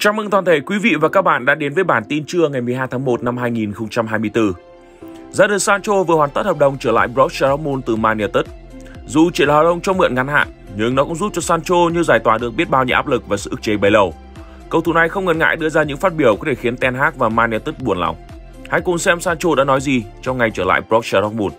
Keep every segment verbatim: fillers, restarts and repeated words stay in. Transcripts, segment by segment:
Chào mừng toàn thể quý vị và các bạn đã đến với bản tin trưa ngày mười hai tháng một năm hai nghìn không trăm hai mươi tư. Jadon Sancho vừa hoàn tất hợp đồng trở lại Borussia Dortmund từ Man United. Dù chỉ là hợp đồng cho mượn ngắn hạn, nhưng nó cũng giúp cho Sancho như giải tỏa được biết bao nhiêu áp lực và sự ức chế bấy lâu. Cầu thủ này không ngần ngại đưa ra những phát biểu có thể khiến Ten Hag và Man United buồn lòng. Hãy cùng xem Sancho đã nói gì trong ngày trở lại Borussia Dortmund.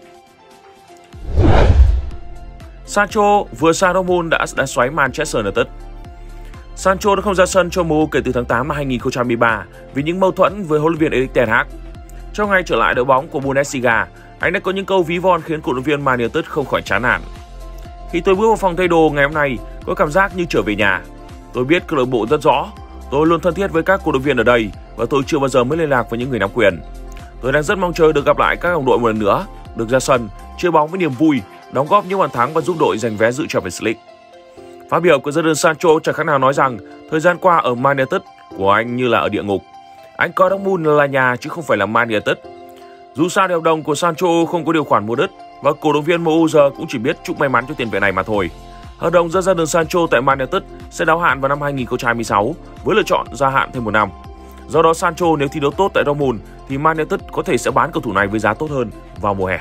Sancho vừa sang Dortmund đã đá xoáy Manchester United. Sancho đã không ra sân cho em u kể từ tháng tám năm hai nghìn không trăm hai mươi ba vì những mâu thuẫn với huấn luyện viên Erik ten Hag. Trong ngày trở lại đội bóng của Bundesliga, anh đã có những câu ví von khiến cổ động viên Man United không khỏi chán nản. Khi tôi bước vào phòng thay đồ ngày hôm nay, có cảm giác như trở về nhà. Tôi biết câu lạc bộ rất rõ, tôi luôn thân thiết với các cổ động viên ở đây và tôi chưa bao giờ mới liên lạc với những người nắm quyền. Tôi đang rất mong chờ được gặp lại các đồng đội một lần nữa, được ra sân, chơi bóng với niềm vui, đóng góp những bàn thắng và giúp đội giành vé dự Champions League. Phát biểu của Jadon Sancho chẳng khác nào nói rằng thời gian qua ở Man United của anh như là ở địa ngục. Anh coi Dortmund là nhà chứ không phải là Man United. Dù sao hợp đồng của Sancho không có điều khoản mua đứt và cổ động viên em u giờ cũng chỉ biết chúc may mắn cho tiền vệ này mà thôi. Hợp đồng giữa Jadon Sancho tại Man United sẽ đáo hạn vào năm hai nghìn không trăm hai mươi sáu với lựa chọn gia hạn thêm một năm. Do đó Sancho nếu thi đấu tốt tại Dortmund thì Man United có thể sẽ bán cầu thủ này với giá tốt hơn vào mùa hè.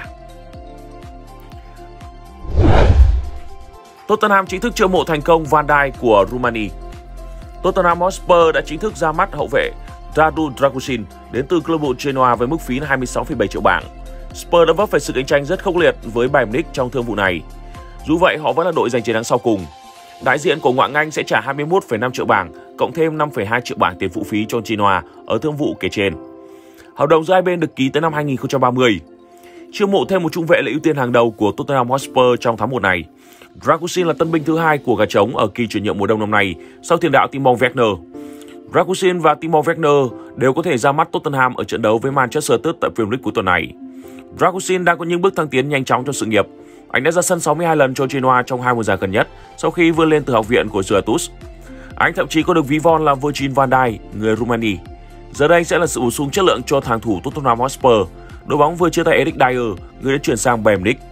Tottenham chính thức chiêu mộ thành công Van Dijk của Romania. Tottenham Hotspur đã chính thức ra mắt hậu vệ Radu Dragusin đến từ câu lạc bộ Genoa với mức phí hai mươi sáu phẩy bảy triệu bảng. Spurs đã vấp phải sự cạnh tranh rất khốc liệt với Bayern Munich trong thương vụ này. Dù vậy, họ vẫn là đội giành chiến thắng sau cùng. Đại diện của ngoại Anh sẽ trả hai mươi mốt phẩy năm triệu bảng cộng thêm năm phẩy hai triệu bảng tiền phụ phí cho Genoa ở thương vụ kể trên. Hợp đồng giữa hai bên được ký tới năm hai nghìn không trăm ba mươi. Chiêu mộ thêm một trung vệ là ưu tiên hàng đầu của Tottenham Hotspur trong tháng một này. Dragusin là tân binh thứ hai của gà trống ở kỳ chuyển nhượng mùa đông năm nay sau tiền đạo Timo Werner. Dragusin và Timo Werner đều có thể ra mắt Tottenham ở trận đấu với Manchester United tại Premier League cuối tuần này. Dragusin đang có những bước thăng tiến nhanh chóng trong sự nghiệp. Anh đã ra sân sáu mươi hai lần cho Genoa trong hai mùa giải gần nhất sau khi vươn lên từ học viện của Juventus. Anh thậm chí có được ví von là Virgil van Dijk, người Romania. Giờ đây sẽ là sự bổ sung chất lượng cho hàng thủ Tottenham Hotspur. Đội bóng vừa chia tay Eric Dier, người đã chuyển sang Bayern Munich.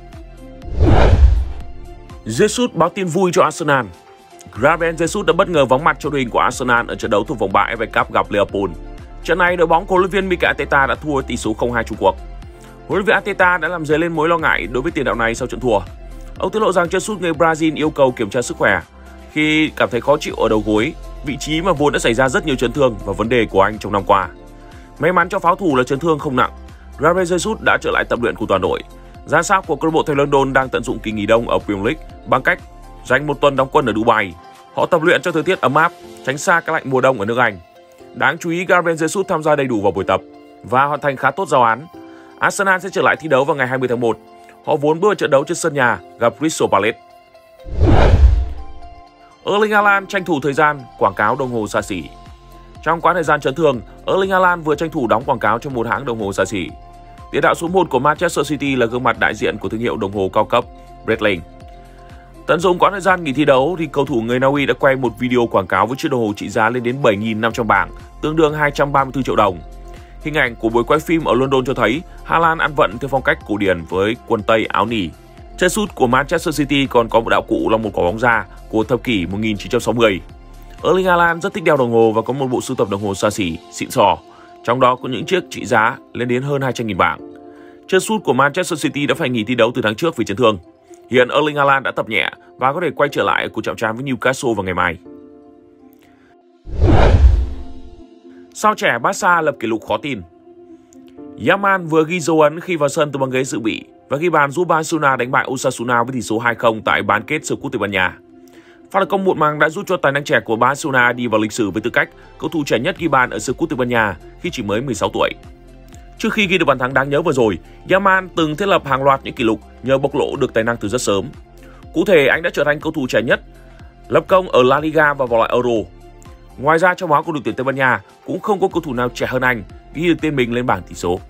Jesus báo tin vui cho Arsenal. Gabriel Jesus đã bất ngờ vắng mặt cho đội hình của Arsenal ở trận đấu thuộc vòng bảng ép a Cup gặp Liverpool. Trận này đội bóng của huấn luyện viên Mikel Arteta đã thua tỷ số không hai chung cuộc. Huấn luyện viên Arteta đã làm dấy lên mối lo ngại đối với tiền đạo này sau trận thua. Ông tiết lộ rằng Jesus người Brazil yêu cầu kiểm tra sức khỏe khi cảm thấy khó chịu ở đầu gối, vị trí mà vốn đã xảy ra rất nhiều chấn thương và vấn đề của anh trong năm qua. May mắn cho pháo thủ là chấn thương không nặng. Gabriel Jesus đã trở lại tập luyện cùng toàn đội. Giám sát của câu lạc bộ Tây London đang tận dụng kỳ nghỉ đông ở Premier League bằng cách dành một tuần đóng quân ở Dubai. Họ tập luyện trong thời tiết ấm áp, tránh xa các lạnh mùa đông ở nước Anh. Đáng chú ý, Gabriel Jesus tham gia đầy đủ vào buổi tập và hoàn thành khá tốt giao án. Arsenal sẽ trở lại thi đấu vào ngày hai mươi tháng một. Họ vốn bước vào trận đấu trên sân nhà gặp Crystal Palace. Erling Haaland tranh thủ thời gian quảng cáo đồng hồ xa xỉ. Trong quãng thời gian chấn thương, Erling Haaland vừa tranh thủ đóng quảng cáo cho một hãng đồng hồ xa xỉ. Tiền đạo số một của Manchester City là gương mặt đại diện của thương hiệu đồng hồ cao cấp Breitling. Tận dụng quãng thời gian nghỉ thi đấu thì cầu thủ người Na Uy đã quay một video quảng cáo với chiếc đồng hồ trị giá lên đến bảy nghìn năm trăm bảng, tương đương hai trăm ba mươi tư triệu đồng. Hình ảnh của buổi quay phim ở London cho thấy Haaland ăn vận theo phong cách cổ điển với quần tây áo nỉ. Chân sút của Manchester City còn có một đạo cụ là một quả bóng da của thập kỷ một nghìn chín trăm sáu mươi. Erling Haaland rất thích đeo đồng hồ và có một bộ sưu tập đồng hồ xa xỉ, xịn sò. Trong đó có những chiếc trị giá lên đến hơn hai trăm nghìn bảng. Chân sút của Manchester City đã phải nghỉ thi đấu từ tháng trước vì chấn thương. Hiện Erling Haaland đã tập nhẹ và có thể quay trở lại cuộc chạm trán với Newcastle vào ngày mai. Sao trẻ Barca lập kỷ lục khó tin. Yamal vừa ghi dấu ấn khi vào sân từ băng ghế dự bị và ghi bàn giúp Barcelona đánh bại Osasuna với tỷ số hai không tại bán kết siêu cúp Tây Ban Nha. Pha lập công muộn màng đã giúp cho tài năng trẻ của Barcelona đi vào lịch sử với tư cách cầu thủ trẻ nhất ghi bàn ở siêu cúp Tây Ban Nha khi chỉ mới mười sáu tuổi. Trước khi ghi được bàn thắng đáng nhớ vừa rồi, Yamal từng thiết lập hàng loạt những kỷ lục nhờ bộc lộ được tài năng từ rất sớm. Cụ thể, anh đã trở thành cầu thủ trẻ nhất lập công ở La Liga và vòng loại Euro. Ngoài ra, trong áo của đội tuyển Tây Ban Nha cũng không có cầu thủ nào trẻ hơn anh ghi được tên mình lên bảng tỷ số.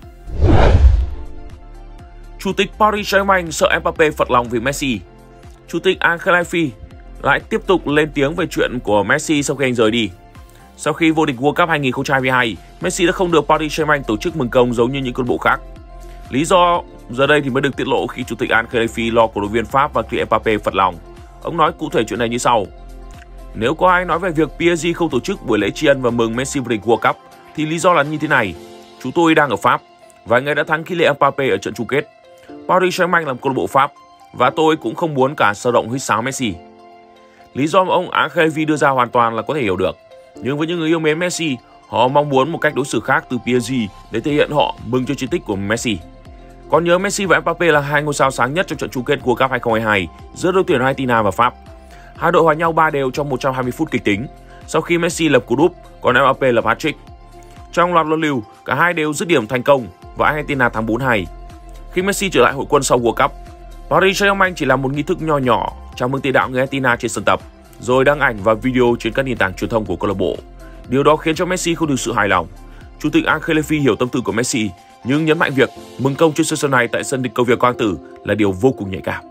Chủ tịch Paris Saint-Germain sợ Mbappé phật lòng vì Messi. Chủ tịch Ancelotti lại tiếp tục lên tiếng về chuyện của Messi sau khi anh rời đi. Sau khi vô địch World Cup hai nghìn không trăm hai mươi hai, Messi đã không được Paris Saint-Germain tổ chức mừng công giống như những câu lạc bộ khác. Lý do giờ đây thì mới được tiết lộ khi chủ tịch Ancelotti lo cổ động viên Pháp và Kylian Mbappé phật lòng. Ông nói cụ thể chuyện này như sau: Nếu có ai nói về việc pê ét giê không tổ chức buổi lễ tri ân và mừng Messi vô địch World Cup thì lý do là như thế này. Chúng tôi đang ở Pháp và người đã thắng Kylian Mbappé ở trận chung kết. Paris Saint-Germain làm câu lạc bộ Pháp và tôi cũng không muốn cả sờ động huýt sáo Messi. Lý do mà ông Ankelevi đưa ra hoàn toàn là có thể hiểu được. Nhưng với những người yêu mến Messi, họ mong muốn một cách đối xử khác từ pê ét giê để thể hiện họ mừng cho chiến tích của Messi. Còn nhớ Messi và Mbappé là hai ngôi sao sáng nhất trong trận chung kết World Cup hai không hai hai giữa đội tuyển Argentina và Pháp. Hai đội hòa nhau ba đều trong một trăm hai mươi phút kịch tính, sau khi Messi lập cú đúp, còn Mbappé lập hat-trick. Trong loạt luân lưu, cả hai đều dứt điểm thành công và Argentina thắng bốn hai. Khi Messi trở lại hội quân sau World Cup, Paris Saint-Germain chỉ làm một nghi thức nho nhỏ chào mừng tiền đạo người Argentina trên sân tập, rồi đăng ảnh và video trên các nền tảng truyền thông của câu lạc bộ. Điều đó khiến cho Messi không được sự hài lòng. Chủ tịch Ankelevi hiểu tâm tư của Messi, nhưng nhấn mạnh việc mừng công trên sân này tại sân địch cầu Việt Quang Tử là điều vô cùng nhạy cảm.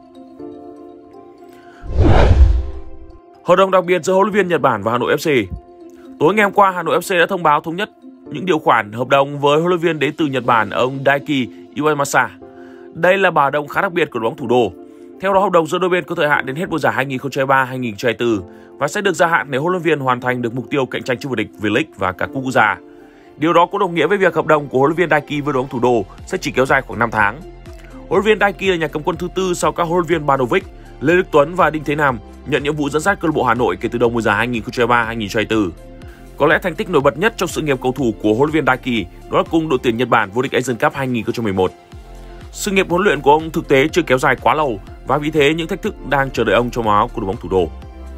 Hợp đồng đặc biệt giữa huấn luyện viên Nhật Bản và Hà Nội ép xê. Tối ngày hôm qua, Hà Nội ép xê đã thông báo thống nhất những điều khoản hợp đồng với huấn luyện viên đến từ Nhật Bản ông Daiki Iwamasa. Đây là bà đồng khá đặc biệt của đội bóng thủ đô. Theo đó, hợp đồng giữa đôi bên có thời hạn đến hết mùa giải hai nghìn không trăm hai mươi ba hai nghìn không trăm hai mươi tư và sẽ được gia hạn nếu huấn luyện viên hoàn thành được mục tiêu cạnh tranh chức vô địch V-League và cả cúp quốc gia. Điều đó cũng đồng nghĩa với việc hợp đồng của huấn luyện viên Daiki với đội bóng thủ đô sẽ chỉ kéo dài khoảng năm tháng. Huấn luyện viên Daiki là nhà cầm quân thứ tư sau các huấn luyện viên Banovic, Lê Đức Tuấn và Đinh Thế Nam nhận nhiệm vụ dẫn dắt câu lạc bộ Hà Nội kể từ đầu mùa giải hai nghìn không trăm hai mươi ba hai nghìn không trăm hai mươi tư. Có lẽ thành tích nổi bật nhất trong sự nghiệp cầu thủ của huấn luyện viên Daiki đó là cùng đội tuyển Nhật Bản vô địch Asian Cup hai nghìn không trăm mười một. Sự nghiệp huấn luyện của ông thực tế chưa kéo dài quá lâu và vì thế những thách thức đang chờ đợi ông trong áo của đội bóng thủ đô.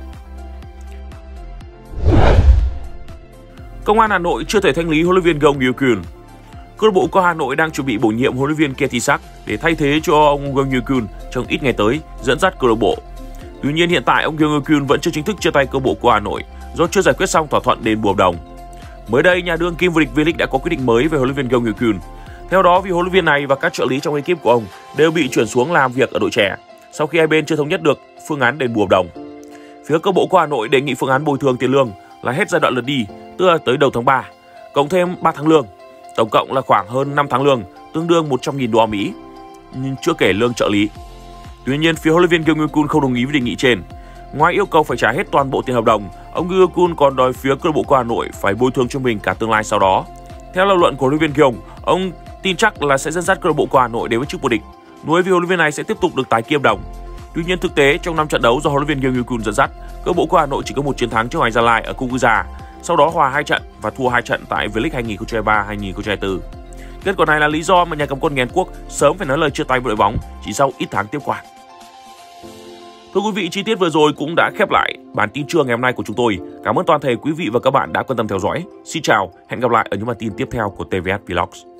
Công an Hà Nội chưa thể thanh lý huấn luyện viên Gong Yoo-kyun. Câu lạc bộ của Hà Nội đang chuẩn bị bổ nhiệm huấn luyện viên Ketisak để thay thế cho ông Gong Yoo-kyun trong ít ngày tới dẫn dắt câu lạc bộ. Tuy nhiên hiện tại ông Gong Yoo-kyun vẫn chưa chính thức chia tay câu lạc bộ của Hà Nội do chưa giải quyết xong thỏa thuận đền bù hợp đồng. Mới đây, nhà đương kim vô địch V-League đã có quyết định mới về huấn luyện viên Gong Yoo-kyun. Theo đó, vì huấn luyện viên này và các trợ lý trong ekip của ông đều bị chuyển xuống làm việc ở đội trẻ sau khi hai bên chưa thống nhất được phương án đền bù hợp đồng. Phía câu lạc bộ của Hà Nội đề nghị phương án bồi thường tiền lương là hết giai đoạn lượt đi, tức là tới đầu tháng ba, cộng thêm ba tháng lương, tổng cộng là khoảng hơn năm tháng lương, tương đương một trăm nghìn đô la Mỹ, nhưng chưa kể lương trợ lý. Tuy nhiên, phía huấn luyện viên Gong Yoo-kyun không đồng ý với đề nghị trên. Ngoài yêu cầu phải trả hết toàn bộ tiền hợp đồng, ông Gong Yoo-kyun còn đòi phía câu lạc bộ của Hà Nội phải bồi thường cho mình cả tương lai sau đó. Theo lập luận của huấn luyện viên Gong, ông tin chắc là sẽ dẫn dắt câu lạc bộ của Hà Nội đến với chức vô địch, nuối vì huấn luyện viên này sẽ tiếp tục được tái ký hợp đồng. Tuy nhiên thực tế trong năm trận đấu do huấn luyện viên Gong Yoo-kyun dẫn dắt, câu lạc bộ của Hà Nội chỉ có một chiến thắng trước Hoàng Anh Gia Lai ở cúp quốc gia, sau đó hòa hai trận và thua hai trận tại V-League hai nghìn không trăm hai mươi ba hai nghìn không trăm hai mươi tư. Kết quả này là lý do mà nhà cầm quân nghén quốc sớm phải nói lời chia tay với đội bóng chỉ sau ít tháng tiếp quản. Thưa quý vị, chi tiết vừa rồi cũng đã khép lại bản tin trưa ngày hôm nay của chúng tôi. Cảm ơn toàn thể quý vị và các bạn đã quan tâm theo dõi. Xin chào, hẹn gặp lại ở những bản tin tiếp theo của tê vê ét Vlogs.